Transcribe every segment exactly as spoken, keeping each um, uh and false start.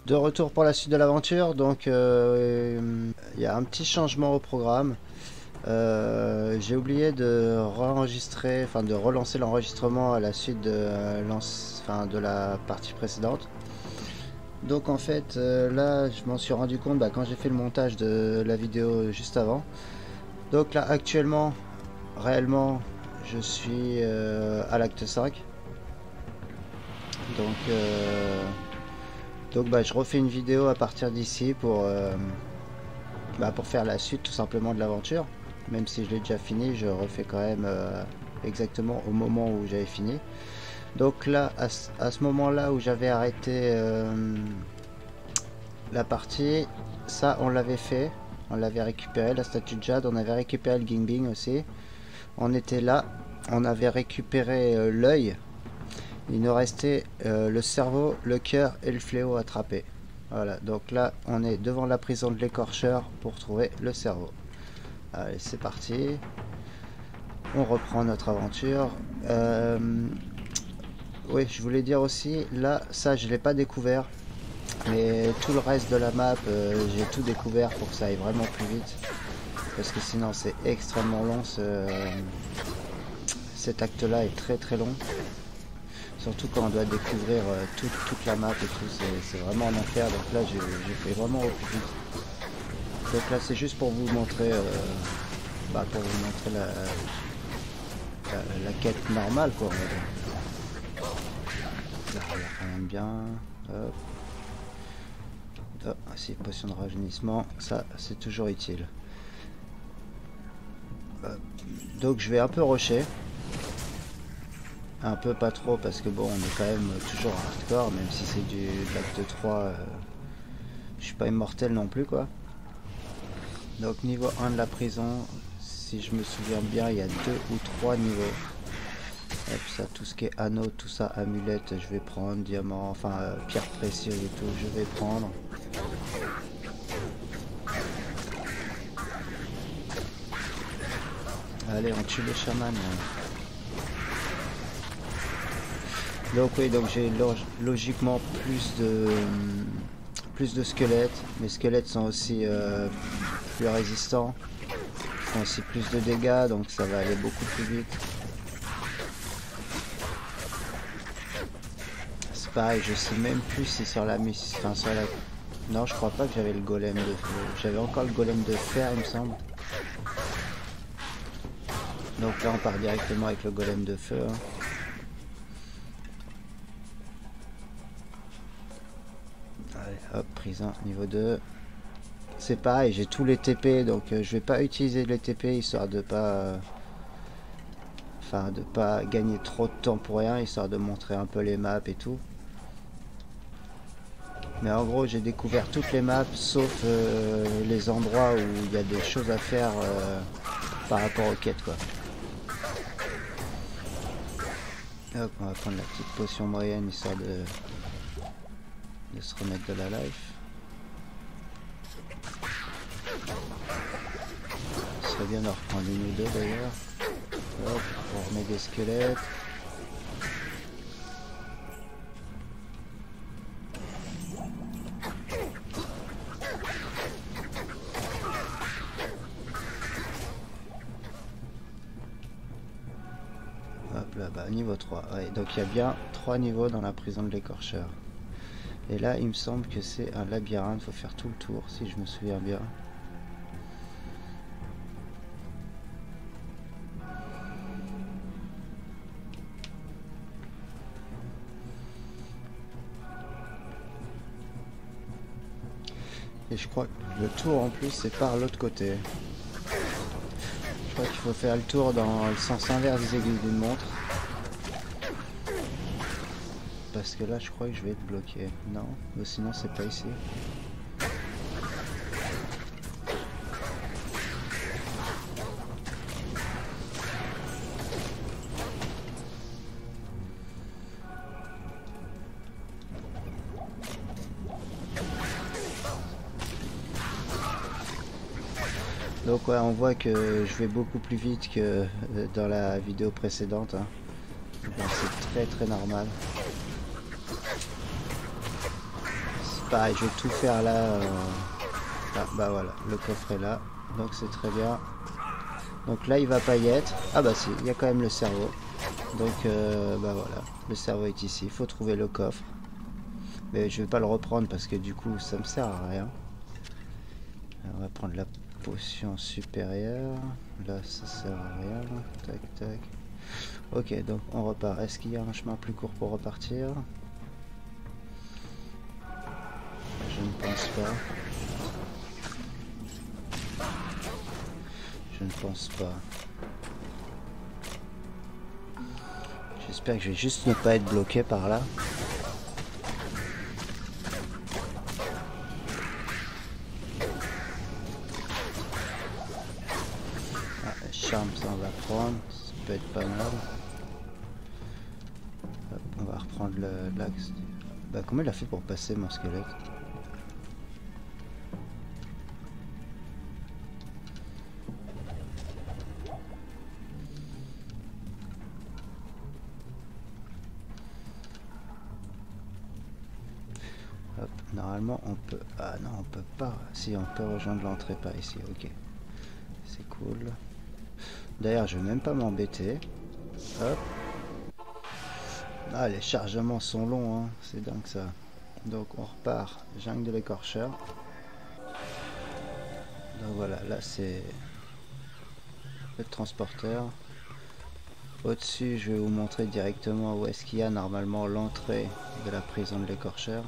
De retour pour la suite de l'aventure, donc il euh, y a un petit changement au programme. Euh, J'ai oublié de re-enregistrer, enfin de relancer l'enregistrement à la suite de, euh, lance, enfin, de la partie précédente. Donc en fait, euh, là je m'en suis rendu compte bah, quand j'ai fait le montage de la vidéo juste avant. Donc là actuellement, réellement, je suis euh, à l'acte cinq. Donc... Euh, Donc bah, je refais une vidéo à partir d'ici pour, euh, bah, pour faire la suite tout simplement de l'aventure. Même si je l'ai déjà fini, je refais quand même euh, exactement au moment où j'avais fini. Donc là, à, à ce moment-là où j'avais arrêté euh, la partie, ça on l'avait fait. On l'avait récupéré, la statue de Jade, on avait récupéré le Gingbing aussi. On était là, on avait récupéré euh, l'œil. Il nous restait euh, le cerveau, le cœur et le fléau attrapé. Voilà, donc là on est devant la prison de l'écorcheur pour trouver le cerveau. Allez, c'est parti. On reprend notre aventure. Euh, oui, je voulais dire aussi, là, ça je l'ai pas découvert. Mais tout le reste de la map, euh, j'ai tout découvert pour que ça aille vraiment plus vite. Parce que sinon c'est extrêmement long. Ce, cet acte-là est très très long. Surtout quand on doit découvrir euh, tout, toute la map et tout, c'est vraiment un enfer. Donc là, j'ai fait vraiment au plus vite. Donc là, c'est juste pour vous montrer, euh, bah, pour vous montrer la, la, la quête normale, quoi. Là, il n'y a rien de bien. Hop. Oh, si, potion de rajeunissement, ça, c'est toujours utile. Hop. Donc, je vais un peu rusher. Un peu pas trop parce que bon on est quand même toujours hardcore même si c'est du l'acte trois, euh, je suis pas immortel non plus quoi. Donc niveau un de la prison, si je me souviens bien il y a deux ou trois niveaux. Hop, ça tout ce qui est anneau, tout ça, amulette je vais prendre, diamant, enfin euh, pierre précieuse et tout je vais prendre. Allez on tue le chaman. Donc oui, donc j'ai logiquement plus de plus de squelettes. Les squelettes sont aussi euh, plus résistants, font aussi plus de dégâts, donc ça va aller beaucoup plus vite. C'est pareil, je sais même plus si sur la mission, enfin sur la, non je crois pas que j'avais le golem de feu. J'avais encore le golem de fer il me semble. Donc là on part directement avec le golem de feu. Hein. Hop, prison niveau deux. C'est pareil, j'ai tous les T P, donc euh, je vais pas utiliser les T P histoire de pas... Euh, enfin, de pas gagner trop de temps pour rien, histoire de montrer un peu les maps et tout. Mais en gros, j'ai découvert toutes les maps, sauf euh, les endroits où il y a des choses à faire euh, par rapport aux quêtes, quoi. Hop, on va prendre la petite potion moyenne, histoire de... de se remettre de la life. Ce serait bien d'en reprendre une ou deux d'ailleurs. Hop, on remet des squelettes. Hop là, bah niveau trois. Ouais, donc il y a bien trois niveaux dans la prison de l'écorcheur. Et là, il me semble que c'est un labyrinthe, il faut faire tout le tour, si je me souviens bien. Et je crois que le tour en plus, c'est par l'autre côté. Je crois qu'il faut faire le tour dans le sens inverse des aiguilles d'une montre. Parce que là je crois que je vais être bloqué. Non, ou sinon c'est pas ici. Donc ouais, on voit que je vais beaucoup plus vite que dans la vidéo précédente. Hein. C'est très très normal. pareil, je vais tout faire là. Euh... Ah, bah voilà, le coffre est là, donc c'est très bien. Donc là il va pas y être. Ah bah si, il y a quand même le cerveau. Donc euh, bah voilà, le cerveau est ici, il faut trouver le coffre. Mais je vais pas le reprendre parce que du coup ça me sert à rien. Alors, on va prendre la potion supérieure. Là ça sert à rien. Tac tac. Ok, donc on repart. Est-ce qu'il y a un chemin plus court pour repartir? Je ne pense pas. Je ne pense pas. J'espère que je vais juste ne pas être bloqué par là. Ah, charme, ça on va prendre. Ça peut être pas mal. Hop, on va reprendre l'axe. Bah comment il a fait pour passer mon squelette? Hop, normalement on peut... Ah non on peut pas. Si on peut rejoindre l'entrée par ici, ok. C'est cool. D'ailleurs je vais même pas m'embêter. Hop. Ah les chargements sont longs, hein. C'est dingue ça. Donc on repart, jungle de l'écorcheur. Donc voilà, là c'est le transporteur. Au-dessus je vais vous montrer directement où est-ce qu'il y a normalement l'entrée de la prison de l'écorcheur.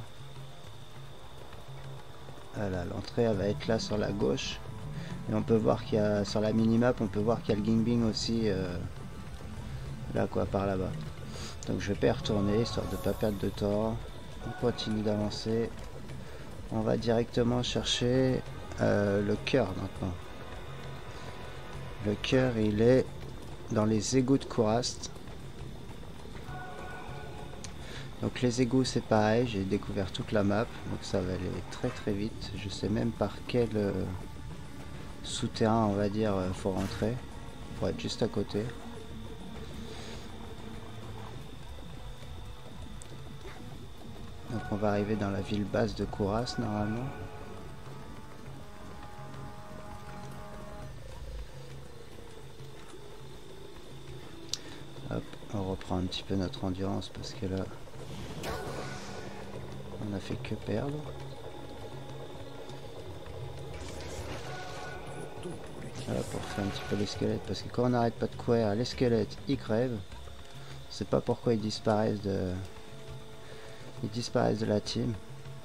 Voilà, l'entrée elle va être là sur la gauche. Et on peut voir qu'il y a, sur la minimap, on peut voir qu'il y a le Gingbing aussi, euh, là quoi, par là-bas. Donc je vais pas y retourner, histoire de pas perdre de temps. On continue d'avancer. On va directement chercher euh, le cœur maintenant. Le cœur, il est dans les égouts de Kurast. Donc les égouts c'est pareil, j'ai découvert toute la map, donc ça va aller très très vite. Je sais même par quel euh, souterrain on va dire euh, faut rentrer pour être juste à côté. Donc on va arriver dans la ville basse de Kurast normalement. Hop, on reprend un petit peu notre endurance parce que là on a fait que perdre. Voilà, pour faire un petit peu les squelettes, parce que quand on n'arrête pas de courir, les squelettes ils crèvent. C'est pas pourquoi ils disparaissent de ils disparaissent de la team.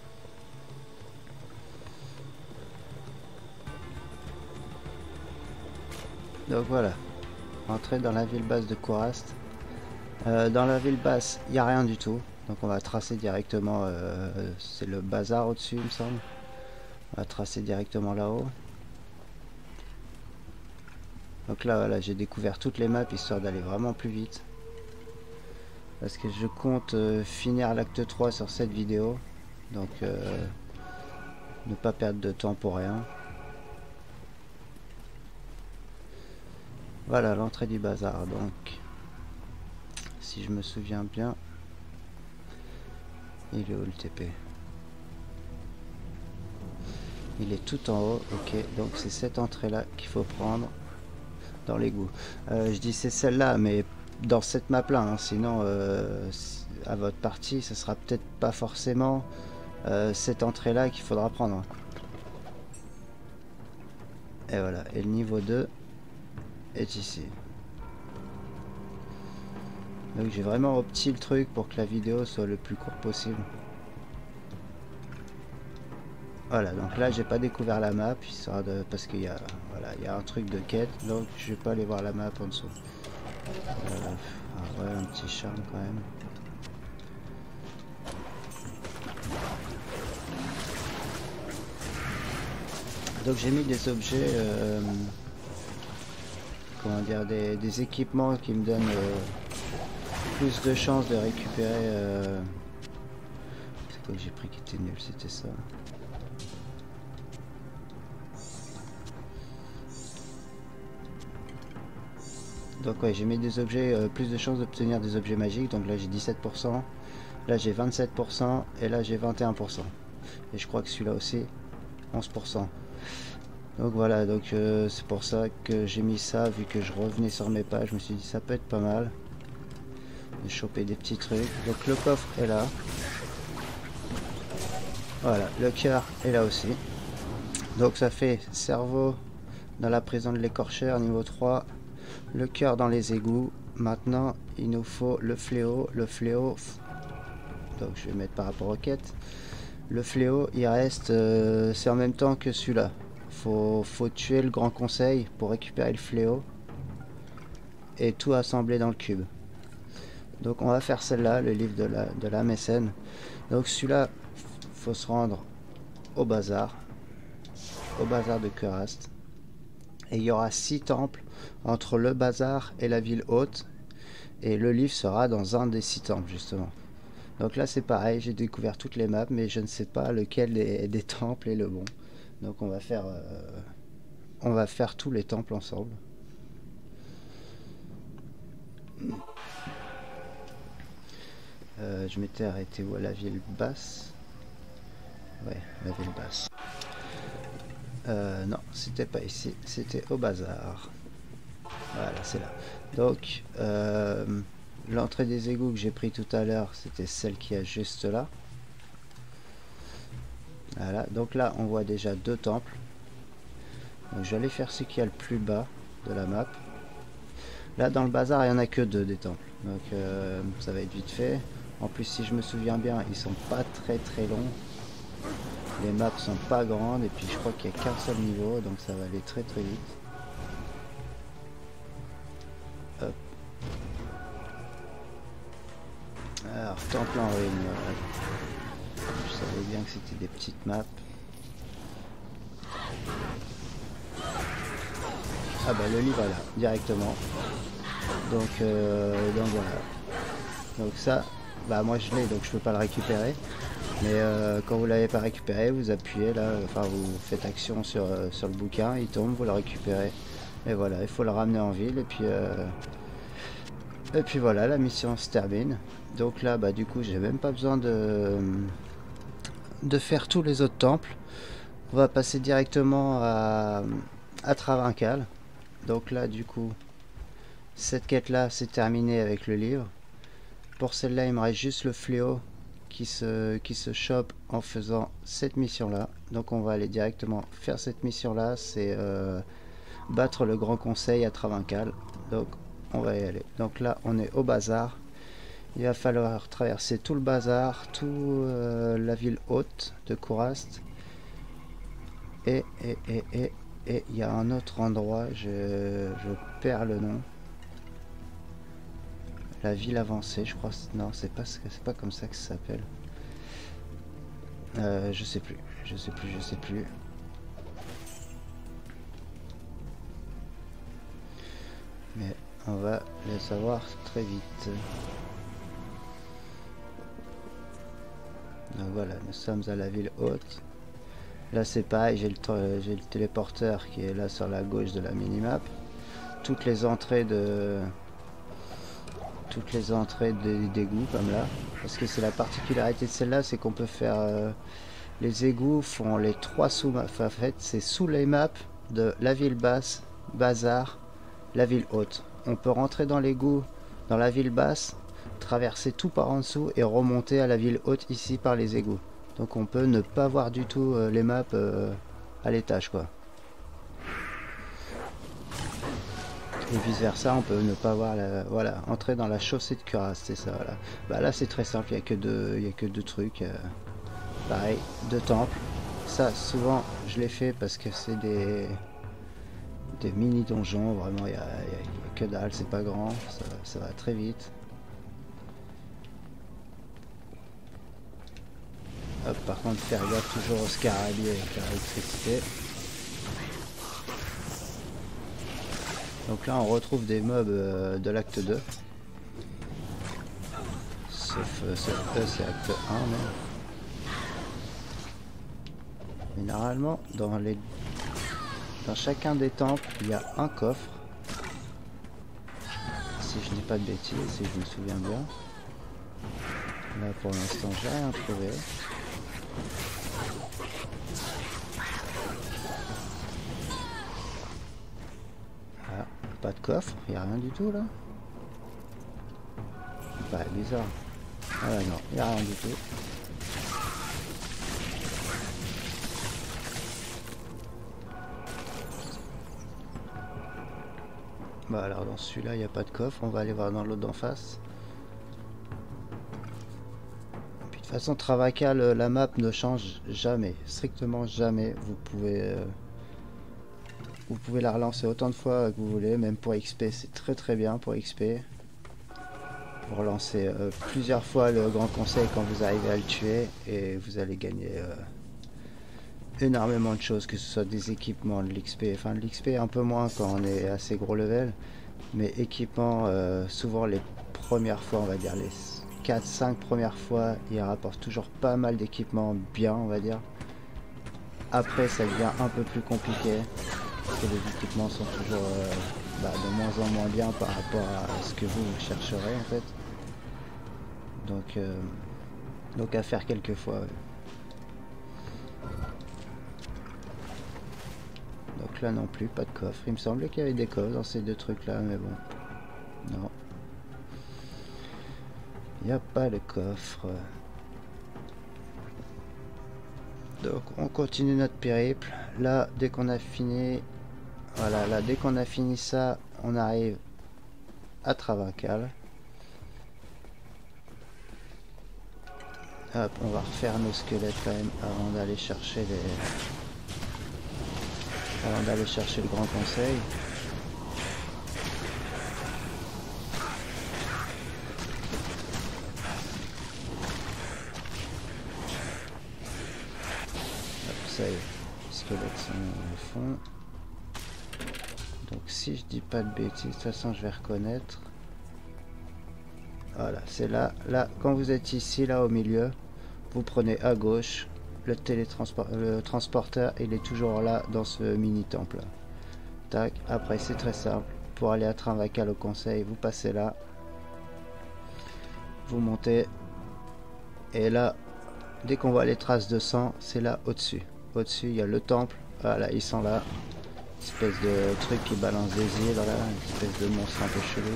Donc voilà, entrer dans la ville basse de Kurast. Euh, dans la ville basse, il n'y a rien du tout. Donc on va tracer directement, euh, c'est le bazar au-dessus il me semble. On va tracer directement là-haut. Donc là voilà, j'ai découvert toutes les maps histoire d'aller vraiment plus vite. Parce que je compte euh, finir l'acte trois sur cette vidéo. Donc euh, ne pas perdre de temps pour rien. Voilà l'entrée du bazar. Donc si je me souviens bien, il est où le T P? Il est tout en haut. Ok, donc c'est cette entrée là qu'il faut prendre dans l'égout. Euh, je dis c'est celle-là, mais dans cette map là, hein, sinon euh, à votre partie, ce sera peut-être pas forcément euh, cette entrée là qu'il faudra prendre. Et voilà, et le niveau deux est ici. Donc j'ai vraiment opti le truc pour que la vidéo soit le plus court possible. Voilà, donc là j'ai pas découvert la map histoire de, parce qu'il y a voilà, il y a un truc de quête, donc je vais pas aller voir la map en dessous. Euh, ah ouais, un petit charme quand même. Donc j'ai mis des objets, euh, comment dire, des, des équipements qui me donnent euh, plus de chances de récupérer. Euh... C'est quoi que j'ai pris qui était nul, c'était ça. Donc ouais, j'ai mis des objets, euh, plus de chances d'obtenir des objets magiques. Donc là j'ai dix-sept pour cent, là j'ai vingt-sept pour cent et là j'ai vingt et un pour cent. Et je crois que celui-là aussi, onze pour cent. Donc voilà, donc euh, c'est pour ça que j'ai mis ça, vu que je revenais sur mes pages, je me suis dit ça peut être pas mal de choper des petits trucs. Donc le coffre est là. Voilà, le cœur est là aussi. Donc ça fait cerveau dans la prison de l'écorcheur niveau trois, le cœur dans les égouts. Maintenant il nous faut le fléau. Le fléau, donc je vais mettre par rapport aux quêtes. Le fléau il reste, euh, c'est en même temps que celui-là. Faut, faut tuer le grand conseil pour récupérer le fléau et tout assembler dans le cube. Donc on va faire celle-là, le livre de la, de la mécène. Donc celui-là, faut se rendre au bazar, au bazar de Kurast. Et il y aura six temples entre le bazar et la ville haute. Et le livre sera dans un des six temples justement. Donc là c'est pareil, j'ai découvert toutes les maps, mais je ne sais pas lequel des, des temples est le bon. Donc on va faire, euh, on va faire tous les temples ensemble. Euh, je m'étais arrêté où? À la ville basse. Ouais, la ville basse. Euh, non, c'était pas ici, c'était au bazar. Voilà, c'est là. Donc, euh, l'entrée des égouts que j'ai pris tout à l'heure, c'était celle qui est juste là. Voilà, donc là, on voit déjà deux temples. Donc, je vais aller faire ce qu'il y a le plus bas de la map. Là, dans le bazar, il n'y en a que deux des temples. Donc, euh, ça va être vite fait. En plus, si je me souviens bien, ils sont pas très très longs. Les maps sont pas grandes et puis je crois qu'il n'y a qu'un seul niveau, donc ça va aller très très vite. Hop. Alors, temple en ruine. Je savais bien que c'était des petites maps. Ah bah le livre est là, directement. Donc, euh, donc voilà. Donc ça, bah moi je l'ai, donc je peux pas le récupérer. Mais euh, quand vous l'avez pas récupéré, vous appuyez là, enfin vous faites action sur, euh, sur le bouquin, il tombe, vous le récupérez. Et voilà, il faut le ramener en ville et puis euh, et puis voilà, la mission se termine. Donc là, bah du coup, j'ai même pas besoin de de faire tous les autres temples. On va passer directement à à Travincal. Donc là, du coup, cette quête là, c'est terminé avec le livre. Pour celle-là, il me reste juste le fléau qui se, qui se chope en faisant cette mission là. Donc on va aller directement faire cette mission là, c'est euh, battre le grand conseil à Travincal. Donc on va y aller. Donc là on est au bazar, il va falloir traverser tout le bazar, tout euh, la ville haute de Kurast, et et et et et il y a un autre endroit, je, je perds le nom. La ville avancée, je crois. Non, c'est pas, c'est pas comme ça que ça s'appelle. Euh, je sais plus. Je sais plus, je sais plus. Mais on va le savoir très vite. Donc voilà, nous sommes à la ville haute. Là c'est pareil, j'ai le, j'ai le téléporteur qui est là sur la gauche de la minimap. Toutes les entrées de... toutes les entrées des, des égouts comme là, parce que c'est la particularité de celle-là, c'est qu'on peut faire euh, les égouts font les trois sous, enfin, en fait c'est sous les maps de la ville basse, bazar, la ville haute. On peut rentrer dans l'égout dans la ville basse, traverser tout par en dessous et remonter à la ville haute ici par les égouts. Donc on peut ne pas voir du tout euh, les maps euh, à l'étage quoi. Et vice versa, on peut ne pas voir la, voilà, entrer dans la chaussée de Kurast, c'est ça. Voilà. Bah là c'est très simple, il n'y a que deux, il y a que deux trucs. Euh, pareil, deux temples. Ça souvent je l'ai fait parce que c'est des des mini donjons. Vraiment il y a, y a que dalle, c'est pas grand, ça, ça va très vite. Hop, par contre faire gaffe toujours au scarabée avec l'électricité. Donc là on retrouve des mobs euh, de l'acte deux. Sauf, euh, sauf eux c'est acte un même. Mais normalement dans les dans chacun des temples il y a un coffre. Si je dis pas de bêtises, si je me souviens bien. Là pour l'instant j'ai rien trouvé. Pas de coffre, il n'y a rien du tout là. C'est pas bizarre. Ah ouais, non, il n'y a rien du tout. Bah alors dans celui-là il n'y a pas de coffre, on va aller voir dans l'autre d'en face. Puis de toute façon Travacal, la map ne change jamais, strictement jamais. Vous pouvez euh, vous pouvez la relancer autant de fois que vous voulez, même pour X P c'est très très bien pour X P. Vous relancez euh, plusieurs fois le grand conseil quand vous arrivez à le tuer et vous allez gagner euh, énormément de choses, que ce soit des équipements, de l'X P, enfin de l'X P un peu moins quand on est assez gros level, mais équipements, euh, souvent les premières fois, on va dire les quatre cinq premières fois, il rapporte toujours pas mal d'équipements bien, on va dire. Après ça devient un peu plus compliqué, parce que les équipements sont toujours euh, bah, de moins en moins bien par rapport à ce que vous chercherez en fait. Donc, euh, donc à faire quelques fois. Ouais. Donc là non plus, pas de coffre. Il me semblait qu'il y avait des coffres dans ces deux trucs là, mais bon. Non. Il n'y a pas de coffre. Donc on continue notre périple. Là, dès qu'on a fini... Voilà, là, dès qu'on a fini ça, on arrive à Travacal. Hop, on va refaire nos squelettes quand même avant d'aller chercher les... Avant d'aller chercher le grand conseil. Hop, ça y est, les squelettes sont au fond. Donc si je dis pas de bêtises, de toute façon je vais reconnaître. Voilà, c'est là, là, quand vous êtes ici, là au milieu, vous prenez à gauche, le télétransport, le transporteur, il est toujours là dans ce mini temple là. Tac, après c'est très simple, pour aller à Travacal au conseil, vous passez là, vous montez, et là, dès qu'on voit les traces de sang, c'est là au-dessus. Au-dessus, il y a le temple, voilà, ils sont là, espèce de truc qui balance des îles, là, une espèce de monstre un peu chelou.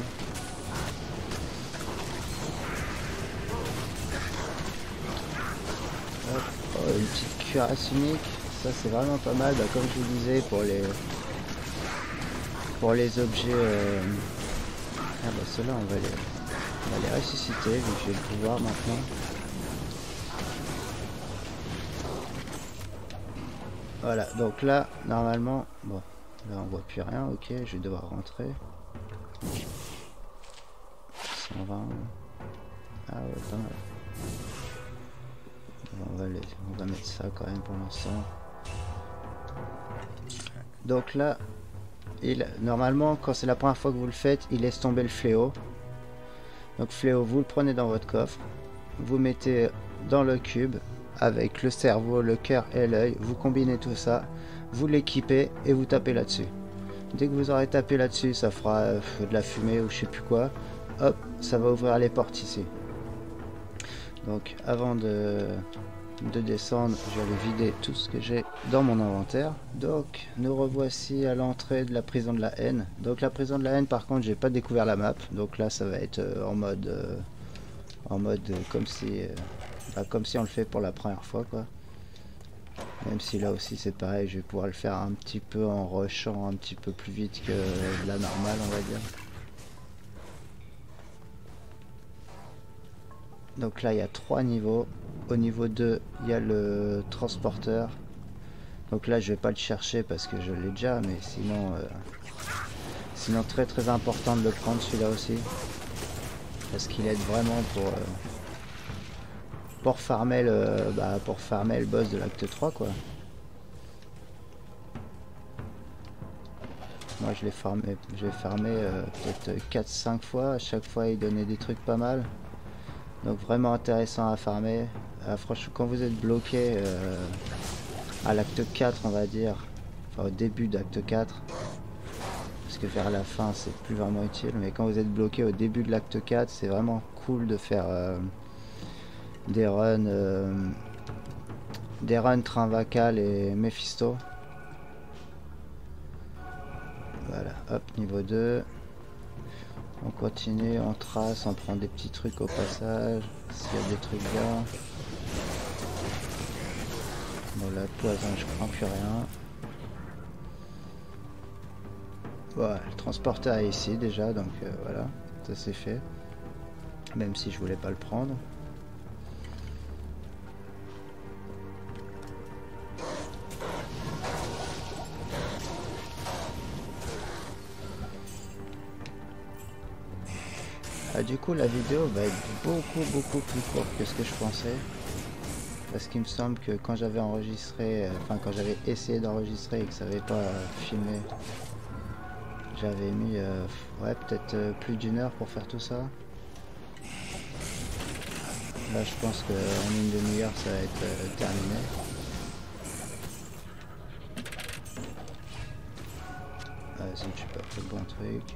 Oh, une petite cuirasse unique, ça c'est vraiment pas mal, bah, comme je vous disais pour les pour les objets euh... ah bah ceux-là on va les on va les ressusciter vu que j'ai le pouvoir maintenant. Voilà, donc là normalement, bon là on voit plus rien, ok, je vais devoir rentrer. cent vingt. Ah ouais, pas mal. On va, les, on va mettre ça quand même pour l'instant. Donc là, il, normalement, quand c'est la première fois que vous le faites, il laisse tomber le fléau. Donc fléau, vous le prenez dans votre coffre, vous mettez dans le cube avec le cerveau, le cœur et l'œil, vous combinez tout ça, vous l'équipez et vous tapez là-dessus. Dès que vous aurez tapé là-dessus, ça fera euh, de la fumée ou je sais plus quoi. Hop, ça va ouvrir les portes ici. Donc avant de, de descendre, je vais aller vider tout ce que j'ai dans mon inventaire. Donc nous revoici à l'entrée de la prison de la haine. Donc la prison de la haine, par contre, j'ai pas découvert la map. Donc là ça va être euh, en mode euh, en mode euh, comme si euh, bah, comme si on le fait pour la première fois quoi. Même si là aussi c'est pareil, je vais pouvoir le faire un petit peu en rushant un petit peu plus vite que la normale, on va dire. Donc là il y a trois niveaux. Au niveau deux, il y a le transporteur. Donc là je vais pas le chercher parce que je l'ai déjà, mais sinon euh, sinon très très important de le prendre celui-là aussi. Parce qu'il aide vraiment pour euh, pour farmer le bah, pour farmer le boss de l'acte trois quoi. Moi je l'ai farmé, je l'ai farmé euh, peut-être quatre cinq fois, à chaque fois il donnait des trucs pas mal. Donc vraiment intéressant à farmer. Euh, franchement, quand vous êtes bloqué euh, à l'acte quatre, on va dire, enfin au début d'acte quatre, parce que vers la fin c'est plus vraiment utile, mais quand vous êtes bloqué au début de l'acte quatre, c'est vraiment cool de faire euh, des runs, euh, des runs Travacal et Mephisto. Voilà, Hop, niveau deux. On continue, on trace, on prend des petits trucs au passage. S'il y a des trucs là. Bon, la poison, je prends plus rien. Voilà, le transporteur est ici déjà, donc euh, voilà, ça c'est fait. Même si je voulais pas le prendre. Ah, du coup, la vidéo va être beaucoup beaucoup plus courte que ce que je pensais. Parce qu'il me semble que quand j'avais enregistré, euh, enfin quand j'avais essayé d'enregistrer et que ça n'avait pas euh, filmé, j'avais mis euh, ouais, peut-être euh, plus d'une heure pour faire tout ça. Là je pense qu'en une demi-heure ça va être euh, terminé. Vas-y, j'ai pas fait le bon truc.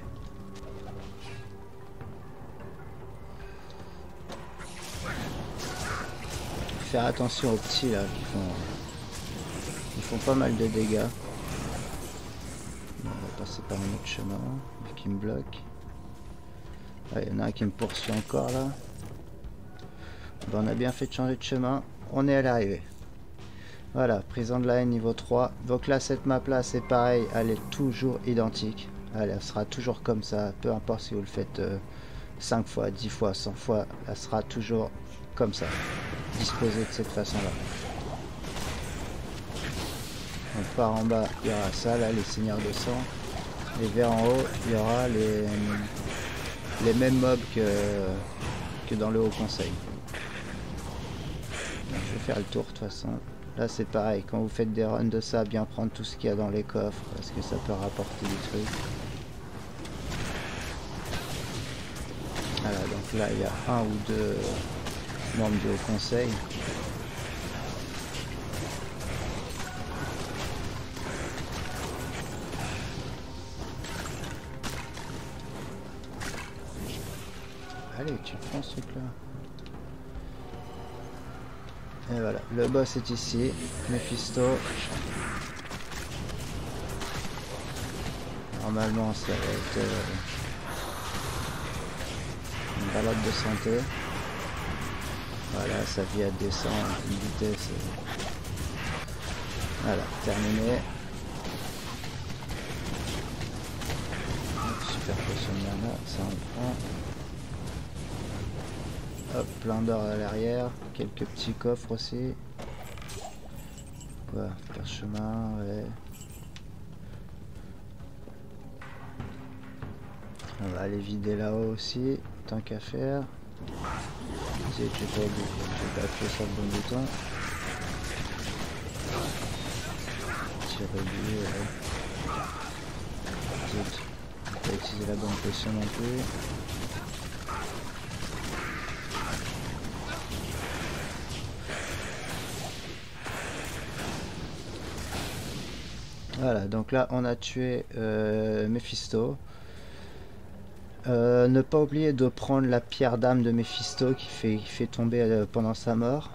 Faire attention aux petits là qui font, ils font pas mal de dégâts. On va passer par un autre chemin qui me bloque. Il y en a un qui me poursuit encore là. Ben, on a bien fait de changer de chemin. On est à l'arrivée. Voilà, prison de la haine niveau trois. Donc là, cette map là, c'est pareil. Elle est toujours identique. Elle, elle sera toujours comme ça. Peu importe si vous le faites euh, cinq fois, dix fois, cent fois. Elle sera toujours comme ça. Disposée de cette façon là. Donc par en bas, il y aura ça là, les seigneurs de sang. Et vers en haut, il y aura les, les mêmes mobs que, que dans le haut conseil. Donc, je vais faire le tour de toute façon. Là c'est pareil, quand vous faites des runs de ça, bien prendre tout ce qu'il y a dans les coffres, parce que ça peut rapporter des trucs. Voilà, donc là il y a un ou deux membres du haut conseil. Allez, tu le prends ce truc là. Et voilà, le boss est ici, Mephisto. Normalement ça va être euh, une balade de santé. Voilà, sa vie elle descend à une vitesse. Voilà, terminé. Super potion de mana, ça on prend. Hop, plein d'or à l'arrière, quelques petits coffres aussi. Quoi, parchemin, ouais. On va aller vider là-haut aussi, tant qu'à faire. J'ai pas, pas appuyé sur le bon bouton. J'ai réduit, ouais. Zut, on peut pas utiliser la bonne potion non plus. Voilà, donc là on a tué euh, Mephisto. Euh, ne pas oublier de prendre la pierre d'âme de Mephisto qui fait, qui fait tomber euh, pendant sa mort.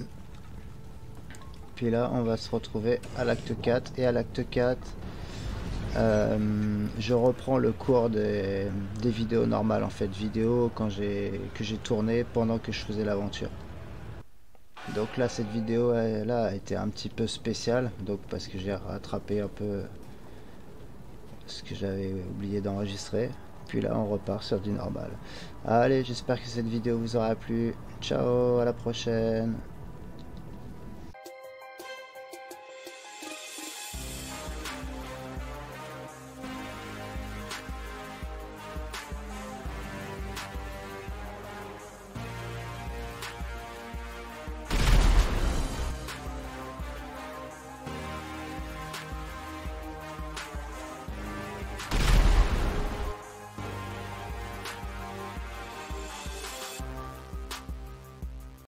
Puis là on va se retrouver à l'acte quatre. Et à l'acte quatre, euh, je reprends le cours des, des vidéos normales, en fait, vidéos quand j'ai que j'ai tourné pendant que je faisais l'aventure. Donc là cette vidéo elle, là a été un petit peu spéciale, donc parce que j'ai rattrapé un peu ce que j'avais oublié d'enregistrer. Puis là on repart sur du normal. Allez, j'espère que cette vidéo vous aura plu. Ciao, à la prochaine.